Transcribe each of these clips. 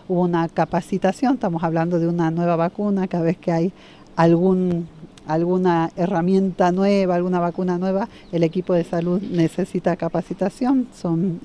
Hubo una capacitación, estamos hablando de una nueva vacuna, cada vez que hay alguna herramienta nueva, alguna vacuna nueva, el equipo de salud necesita capacitación, son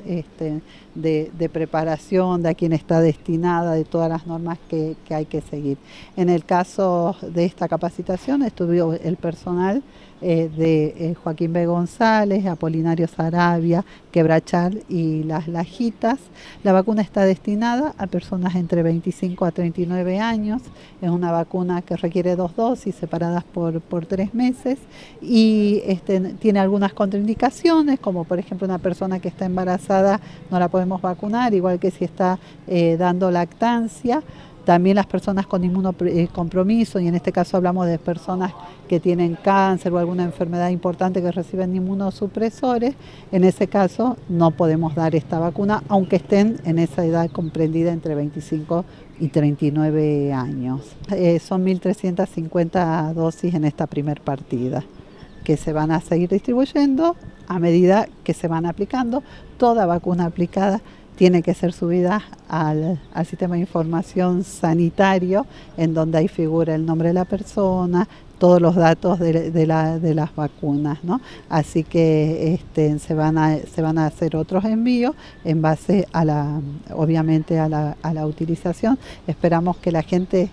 de preparación, de a quién está destinada, de todas las normas que hay que seguir. En el caso de esta capacitación estuvo el personal de Joaquín B. González, Apolinario Saravia, Quebrachal y Las Lajitas. La vacuna está destinada a personas entre 25 a 39 años. Es una vacuna que requiere 2 dosis separadas por 3 meses y tiene algunas contraindicaciones, como por ejemplo una persona que está embarazada no la podemos vacunar, igual que si está dando lactancia. También las personas con inmunocompromiso, y en este caso hablamos de personas que tienen cáncer o alguna enfermedad importante que reciben inmunosupresores, en ese caso no podemos dar esta vacuna, aunque estén en esa edad comprendida entre 25 y 39 años. Son 1.350 dosis en esta primer partida, que se van a seguir distribuyendo a medida que se van aplicando. Toda vacuna aplicada tiene que ser subida al sistema de información sanitario, en donde ahí figura el nombre de la persona, todos los datos de las vacunas, ¿no? Así que se van a hacer otros envíos en base a obviamente a la utilización. Esperamos que la gente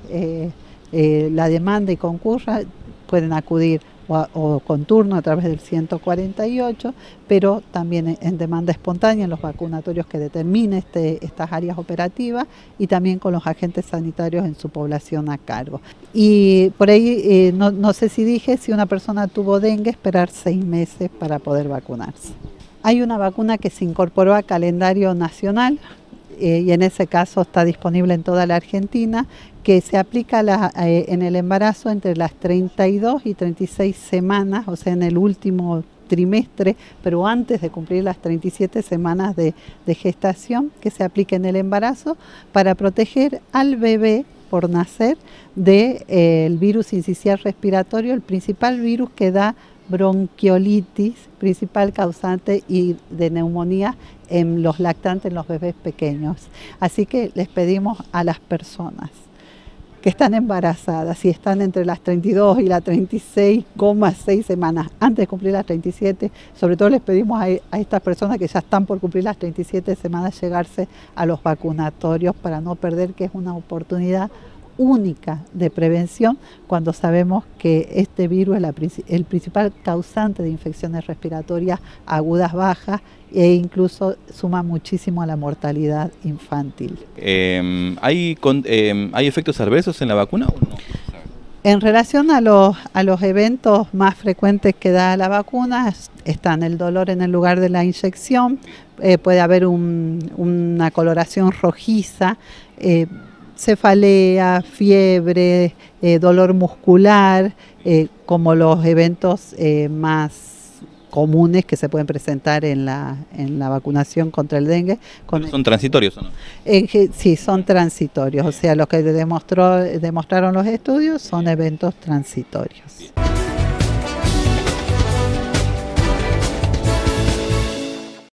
la demande y concurra. Pueden acudir o con turno a través del 148, pero también en demanda espontánea en los vacunatorios que determine estas áreas operativas, y también con los agentes sanitarios en su población a cargo. Y por ahí, no sé si dije, si una persona tuvo dengue, esperar 6 meses para poder vacunarse. Hay una vacuna que se incorporó al calendario nacional, y en ese caso está disponible en toda la Argentina, que se aplica en el embarazo entre las 32 y 36 semanas, o sea, en el último trimestre, pero antes de cumplir las 37 semanas de gestación, que se aplica en el embarazo para proteger al bebé por nacer del virus sincicial respiratorio, el principal virus que da bronquiolitis, principal causante y de neumonía en los lactantes, en los bebés pequeños. Así que les pedimos a las personas que están embarazadas, si están entre las 32 y las 36,6 semanas, antes de cumplir las 37, sobre todo les pedimos a estas personas que ya están por cumplir las 37 semanas llegarse a los vacunatorios para no perder, que es una oportunidad única de prevención cuando sabemos que este virus es el principal causante de infecciones respiratorias agudas bajas e incluso suma muchísimo a la mortalidad infantil. ¿Hay efectos adversos en la vacuna o no? En relación a los eventos más frecuentes que da la vacuna, están el dolor en el lugar de la inyección, puede haber una coloración rojiza, cefalea, fiebre, dolor muscular, como los eventos más comunes que se pueden presentar en la vacunación contra el dengue. ¿Son transitorios o no? Sí, son transitorios, o sea, lo que demostraron los estudios son eventos transitorios.